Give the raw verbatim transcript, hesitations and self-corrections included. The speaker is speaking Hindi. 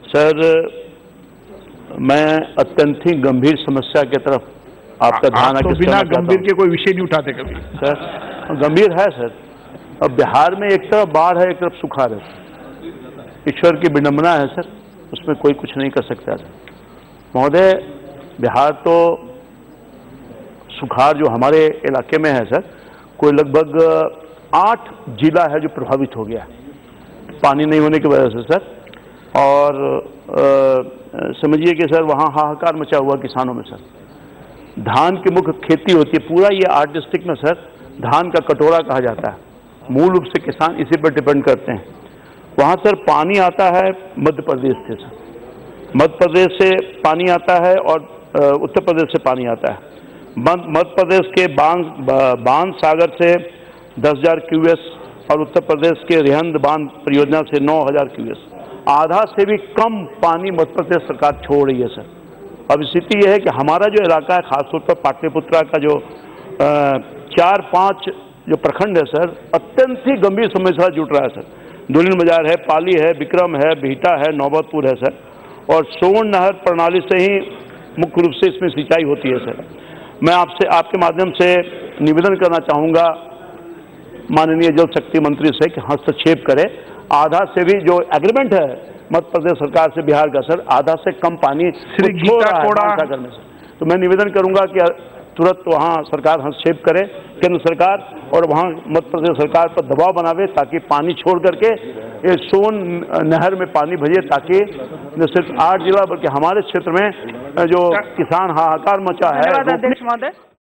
सर, मैं अत्यंत ही गंभीर समस्या की तरफ आपका ध्यान तो बिना गंभीर के कोई विषय नहीं उठाते कभी। सर, गंभीर है सर। अब बिहार में एक तरफ बाढ़ है, एक तरफ सुखाड़ है। ईश्वर की विडंबना है सर, उसमें कोई कुछ नहीं कर सकता सर। महोदय, बिहार तो सुखाड़ जो हमारे इलाके में है सर, कोई लगभग आठ जिला है जो प्रभावित हो गया पानी नहीं होने की वजह से सर। और समझिए कि सर वहाँ हाहाकार मचा हुआ किसानों में सर। धान की मुख्य खेती होती है, पूरा ये आठ डिस्ट्रिक्ट में सर धान का कटोरा कहा जाता है। मूल रूप से किसान इसी पर डिपेंड करते हैं। वहाँ सर पानी आता है मध्य प्रदेश से सर, मध्य प्रदेश से पानी आता है और उत्तर प्रदेश से पानी आता है। मध्य प्रदेश के बांध बांध सागर से दस हजार क्यूएस और उत्तर प्रदेश के रिहंद बांध परियोजना से नौ हजार क्यूएस, आधा से भी कम पानी मध्य प्रदेश सरकार छोड़ रही है सर। अब स्थिति यह है कि हमारा जो इलाका है, खासतौर पर पाटलिपुत्रा का जो आ, चार पांच जो प्रखंड है सर, अत्यंत ही गंभीर समस्या जुट रहा है सर। दुल्हिन बाजार है, पाली है, विक्रम है, बिहटा है, नौबतपुर है सर। और सोन नहर प्रणाली से ही मुख्य रूप से इसमें सिंचाई होती है सर। मैं आपसे आपके माध्यम से निवेदन करना चाहूँगा माननीय जल शक्ति मंत्री से कि हस्तक्षेप करें। आधा से भी जो एग्रीमेंट है मध्य प्रदेश सरकार से बिहार का सर, आधा से कम पानी छोड़ रहा है सागर में सर। तो मैं निवेदन करूंगा कि तुरंत वहाँ सरकार हस्तक्षेप करे, केंद्र सरकार, और वहाँ मध्य प्रदेश सरकार पर दबाव बनावे ताकि पानी छोड़ करके ये सोन नहर में पानी भेजे, ताकि न सिर्फ आठ जिला बल्कि हमारे क्षेत्र में जो किसान हाहाकार मचा है। अध्यक्ष महोदय।